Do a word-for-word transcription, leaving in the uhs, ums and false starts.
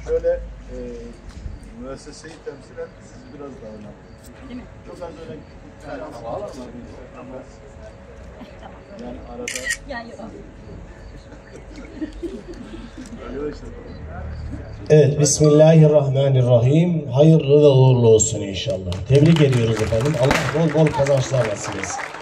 Şöyle e, müesseseyi temsilen sizi biraz daha önemli. Değil mi? Çok az öyle yani bağlar mı? Yani arada... Yani yok. Evet, Bismillahirrahmanirrahim. Hayırlı ve uğurlu olsun inşallah. Tebrik ediyoruz efendim. Allah bol bol kazançlar nasip etsin.